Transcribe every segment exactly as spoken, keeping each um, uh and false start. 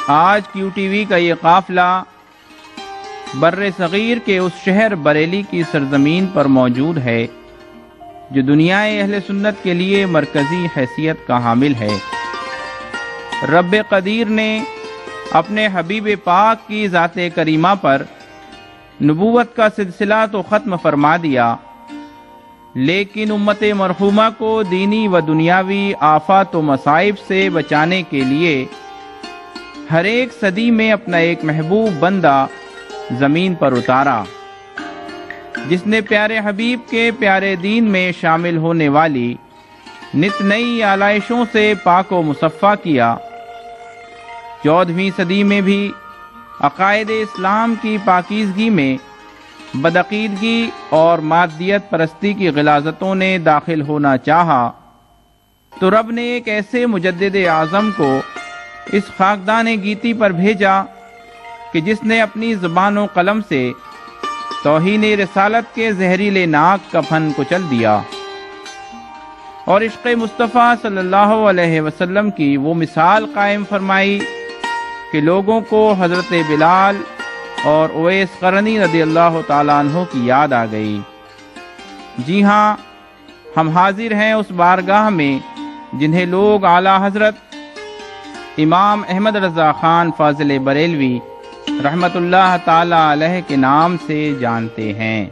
آج کیو T V کا یہ قافلہ بر صغیر کے اس شہر بریلی کی سرزمین پر موجود ہے جو دنیا اہل سنت کے لیے مرکزی حیثیت کا حامل ہے۔ رب قدیر نے اپنے حبیب پاک کی ذات کریمہ پر نبوت کا سلسلہ تو ختم فرما دیا، لیکن امت مرحومہ کو دینی و دنیاوی آفات و مصائب سے بچانے کے لیے ہر ایک صدی میں اپنا ایک محبوب بندہ زمین پر اتارا، جس نے پیارے حبیب کے پیارے دین میں شامل ہونے والی نت نئی آلائشوں سے پاک و مصفا کیا۔ چودہویں صدی میں بھی عقائد اسلام کی پاکیزگی میں بدعقیدگی اور مادیت پرستی کی غلاظتوں نے داخل ہونا چاہا تو رب نے ایک ایسے مجدد اعظم کو اس خاکدان گیتی پر بھیجا کہ جس نے اپنی زبان و قلم سے توہین رسالت کے زہریلے ناک کا پھن کچل دیا اور عشق مصطفیٰ صلی اللہ علیہ وسلم کی وہ مثال قائم فرمائی کہ لوگوں کو حضرت بلال اور اویس قرنی رضی اللہ تعالیٰ عنہ کی یاد آ گئی۔ جی ہاں، ہم حاضر ہیں اس بارگاہ میں جنہیں لوگ اعلیٰ حضرت امام احمد رضا خان فاضل بریلوی رحمت اللہ تعالی علیہ کے نام سے جانتے ہیں۔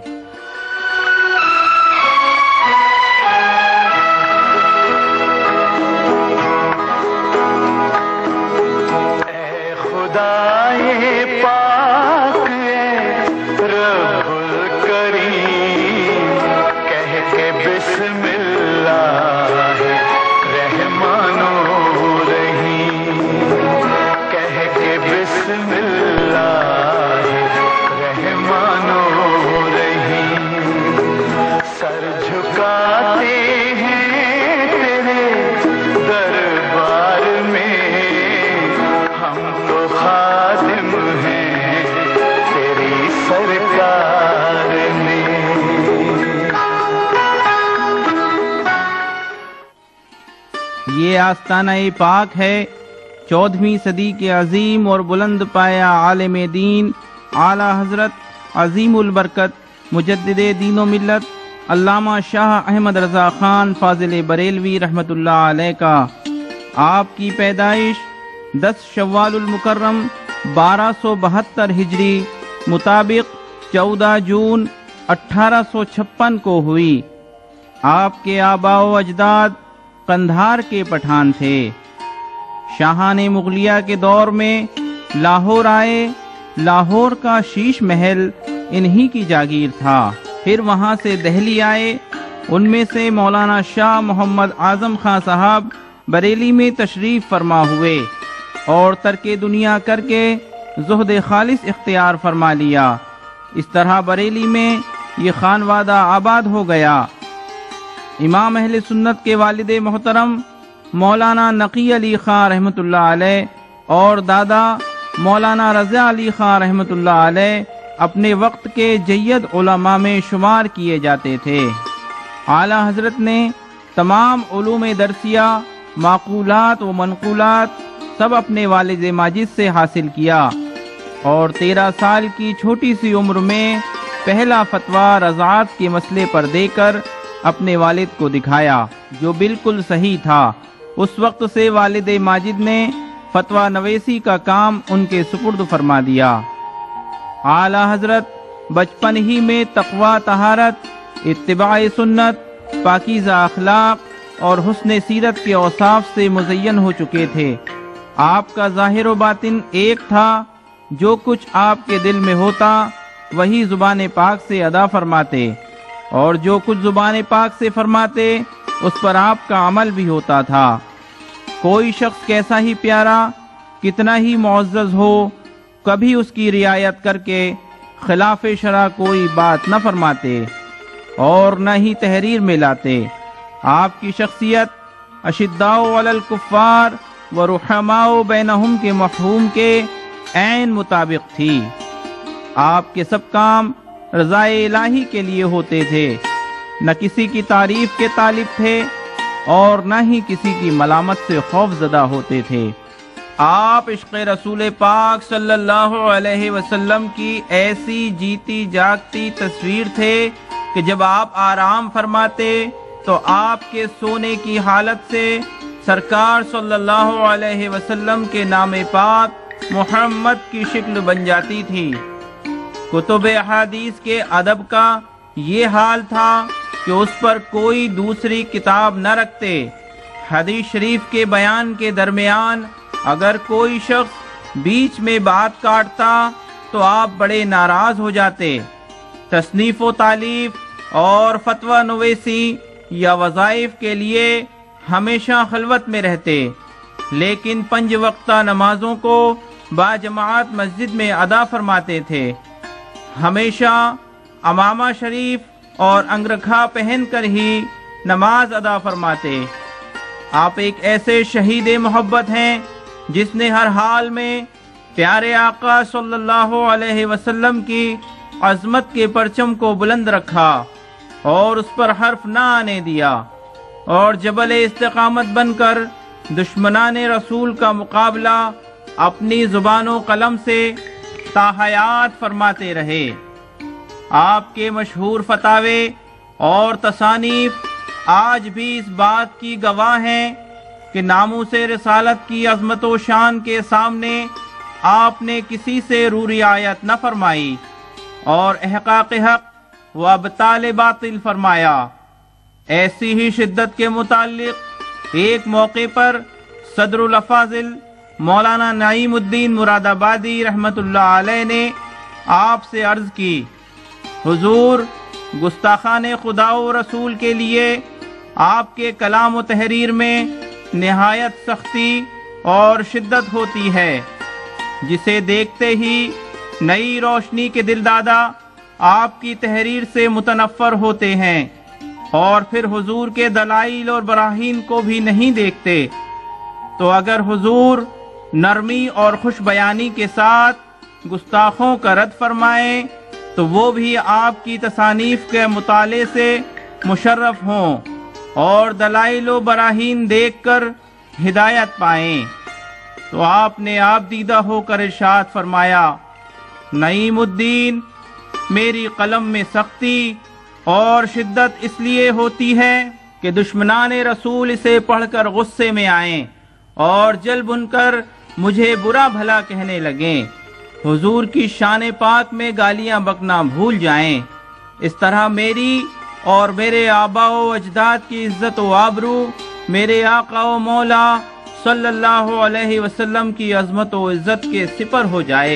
اے خدائے پاک اے رب الکریم، کہہ کے بسم اللہ رحمان الرحیم، کہہ کے بسم اللہ رحمان الرحیم، سر جھکاتے ہیں تیرے دربار میں، ہم تو خادم ہیں تیری سرکار میں۔ یہ آستانہ پاک ہے چودہویں صدی کے عظیم اور بلند پایا عالم دین اعلیٰ حضرت عظیم البرکت مجدد دین و ملت علامہ شاہ احمد رضا خان فاضل بریلوی رحمت اللہ علیہ کا۔ آپ کی پیدائش دس شوال المکرم بارہ سو بہتر ہجری مطابق چودہ جون اٹھارہ سو چھپن کو ہوئی۔ آپ کے آباء و اجداد قندھار کے پٹھان تھے۔ شاہان مغلیہ کے دور میں لاہور آئے، لاہور کا شیش محل انہی کی جاگیر تھا۔ پھر وہاں سے دہلی آئے، ان میں سے مولانا شاہ محمد اعظم خان صاحب بریلی میں تشریف فرما ہوئے اور ترک دنیا کر کے زہد خالص اختیار فرما لیا۔ اس طرح بریلی میں یہ خانوادہ آباد ہو گیا۔ امام اہل سنت کے والد محترم مولانا نقی علی خان رحمۃ اللہ علیہ اور دادا مولانا رضا علی خان رحمۃ اللہ علیہ اپنے وقت کے جید علماء میں شمار کیے جاتے تھے۔ اعلیٰ حضرت نے تمام علوم درسیہ، معقولات و منقولات سب اپنے والد ماجد سے حاصل کیا اور تیرہ سال کی چھوٹی سی عمر میں پہلا فتویٰ رضاعت کے مسئلے پر دے کر اپنے والد کو دکھایا، جو بالکل صحیح تھا۔ اس وقت سے والد ماجد نے فتویٰ نویسی کا کام ان کے سپرد فرما دیا۔ اعلیٰ حضرت بچپن ہی میں تقویٰ، طہارت، اتباع سنت، پاکیزہ اخلاق اور حسن سیرت کے اوصاف سے مزین ہو چکے تھے۔ آپ کا ظاہر و باطن ایک تھا، جو کچھ آپ کے دل میں ہوتا وہی زبان پاک سے ادا فرماتے، اور جو کچھ زبان پاک سے فرماتے اس پر آپ کا عمل بھی ہوتا تھا۔ کوئی شخص کیسا ہی پیارا، کتنا ہی معزز ہو، کبھی اس کی رعایت کر کے خلاف شرع کوئی بات نہ فرماتے اور نہ ہی تحریر میں لاتے۔ آپ کی شخصیت اشداء علی الکفار و رحماء بینہم کے مفہوم کے عین مطابق تھی۔ آپ کے سب کام رضا الہی کے لیے ہوتے تھے، نہ کسی کی تعریف کے طالب تھے اور نہ ہی کسی کی ملامت سے خوف زدہ ہوتے تھے۔ آپ عشق رسول پاک صلی اللہ علیہ وسلم کی ایسی جیتی جاگتی تصویر تھے کہ جب آپ آرام فرماتے تو آپ کے سونے کی حالت سے سرکار صلی اللہ علیہ وسلم کے نام پاک محمد کی شکل بن جاتی تھی۔ کتب احادیث کے ادب کا یہ حال تھا کہ اس پر کوئی دوسری کتاب نہ رکھتے۔ حدیث شریف کے بیان کے درمیان اگر کوئی شخص بیچ میں بات کاٹتا تو آپ بڑے ناراض ہو جاتے۔ تصنیف و تالیف اور فتویٰ نویسی یا وظائف کے لیے ہمیشہ خلوت میں رہتے، لیکن پنج وقتہ نمازوں کو باجماعت مسجد میں ادا فرماتے تھے۔ ہمیشہ عمامہ شریف اور انگرکھا پہن کر ہی نماز ادا فرماتے۔ آپ ایک ایسے شہید محبت ہیں جس نے ہر حال میں پیارے آقا صلی اللہ علیہ وسلم کی عظمت کے پرچم کو بلند رکھا اور اس پر حرف نہ آنے دیا، اور جبل استقامت بن کر دشمنان رسول کا مقابلہ اپنی زبان و قلم سے تا حیات فرماتے رہے۔ آپ کے مشہور فتاوے اور تصانیف آج بھی اس بات کی گواہ ہیں کہ ناموس رسالت کی عظمت و شان کے سامنے آپ نے کسی سے رو رعایت نہ فرمائی اور احقاق حق و ابطال باطل فرمایا۔ ایسی ہی شدت کے متعلق ایک موقع پر صدر الافاضل مولانا نعیم الدین مراد آبادی رحمت اللہ علیہ نے آپ سے عرض کی، حضور، گستاخان خدا و رسول کے لیے آپ کے کلام و تحریر میں نہایت سختی اور شدت ہوتی ہے، جسے دیکھتے ہی نئی روشنی کے دل دادا آپ کی تحریر سے متنفر ہوتے ہیں اور پھر حضور کے دلائل اور براہین کو بھی نہیں دیکھتے۔ تو اگر حضور نرمی اور خوش بیانی کے ساتھ گستاخوں کا رد فرمائیں تو وہ بھی آپ کی تصانیف کے مطالعے سے مشرف ہوں اور دلائل و براہین دیکھ کر ہدایت پائیں۔ تو آپ نے آپ دیدہ ہو کر ارشاد فرمایا، نعیم الدین، میری قلم میں سختی اور شدت اس لیے ہوتی ہے کہ دشمنان رسول اسے پڑھ کر غصے میں آئیں اور جل بن کر مجھے برا بھلا کہنے لگیں، حضور کی شان پاک میں گالیاں بکنا بھول جائیں۔ اس طرح میری اور میرے آباء و اجداد کی عزت و آبرو میرے آقا و مولا صلی اللہ علیہ وسلم کی عظمت و عزت کے سپر ہو جائے۔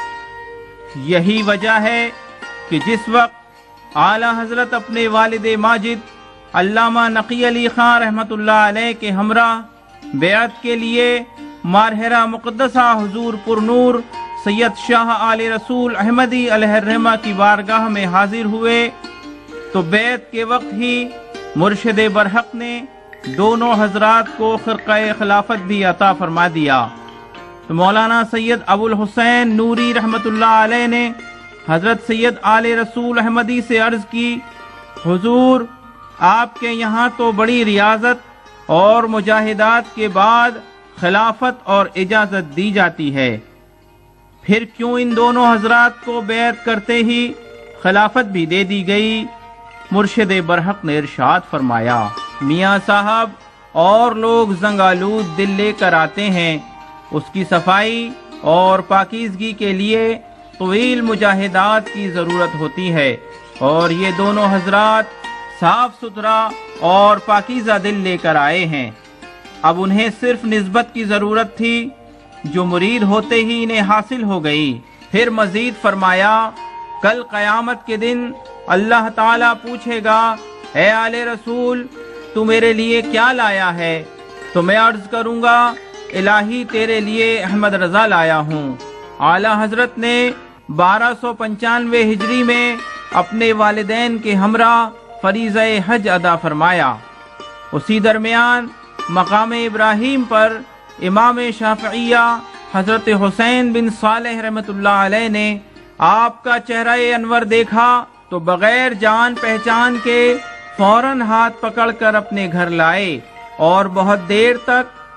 یہی وجہ ہے کہ جس وقت اعلیٰ حضرت اپنے والد ماجد علامہ نقی علی خان رحمت اللہ علیہ کے ہمراہ بیعت کے لیے مارہرہ مقدسہ حضور پر نور سید شاہ آل رسول احمدی علیہ الرحمہ کی بارگاہ میں حاضر ہوئے تو بیعت کے وقت ہی مرشد برحق نے دونوں حضرات کو خرقہ خلافت بھی عطا فرما دیا۔ تو مولانا سید ابو الحسین نوری رحمت اللہ علیہ نے حضرت سید آل رسول احمدی سے عرض کی، حضور، آپ کے یہاں تو بڑی ریاضت اور مجاہدات کے بعد خلافت اور اجازت دی جاتی ہے، پھر کیوں ان دونوں حضرات کو بیعت کرتے ہی خلافت بھی دے دی گئی؟ مرشد برحق نے ارشاد فرمایا، میاں صاحب اور لوگ زنگالود دل لے کر آتے ہیں، اس کی صفائی اور پاکیزگی کے لیے طویل مجاہدات کی ضرورت ہوتی ہے، اور یہ دونوں حضرات صاف ستھرا اور پاکیزہ دل لے کر آئے ہیں۔ اب انہیں صرف نسبت کی ضرورت تھی جو مرید ہوتے ہی انہیں حاصل ہو گئی۔ پھر مزید فرمایا، کل قیامت کے دن اللہ تعالیٰ پوچھے گا، اے آل رسول، تو میرے لیے کیا لایا ہے؟ تو میں عرض کروں گا، الہی تیرے لیے احمد رضا لایا ہوں۔ اعلیٰ حضرت نے بارہ سو پنچانوے ہجری میں اپنے والدین کے ہمراہ فریضہ حج ادا فرمایا۔ اسی درمیان مقام ابراہیم پر امام شافعیہ حضرت حسین بن صالح رحمت اللہ علیہ نے آپ کا چہرہ انور دیکھا تو بغیر جان پہچان کے فوراً ہاتھ پکڑ کر اپنے گھر لائے اور بہت دیر تک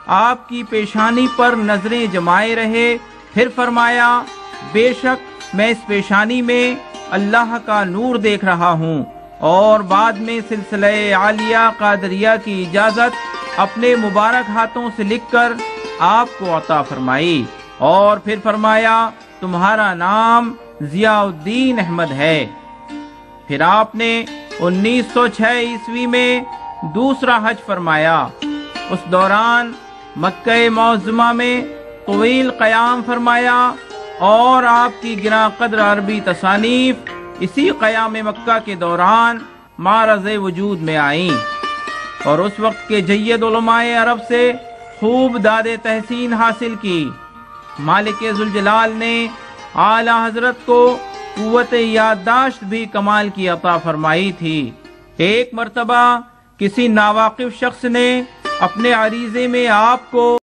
آپ کی پیشانی پر نظریں جمائے رہے، پھر فرمایا بے شک میں اس پیشانی میں اللہ کا نور دیکھ رہا ہوں، اور بعد میں سلسلہ عالیہ قادریہ کی اجازت اپنے مبارک ہاتھوں سے لکھ کر آپ کو عطا فرمائی، اور پھر فرمایا تمہارا نام ضیاء الدین احمد ہے۔ پھر آپ نے انیس سو چھ عیسوی میں دوسرا حج فرمایا۔ اس دوران مکہ معظمہ میں طویل قیام فرمایا، اور آپ کی گراں قدر عربی تصانیف اسی قیام مکہ کے دوران معرض وجود میں آئیں، اور اس وقت کے جید علماء عرب سے خوب داد تحسین حاصل کی۔ مالک ذوالجلال نے اعلی حضرت کو قوت یادداشت بھی کمال کی عطا فرمائی تھی۔ ایک مرتبہ کسی ناواقف شخص نے اپنے عریضے میں آپ کو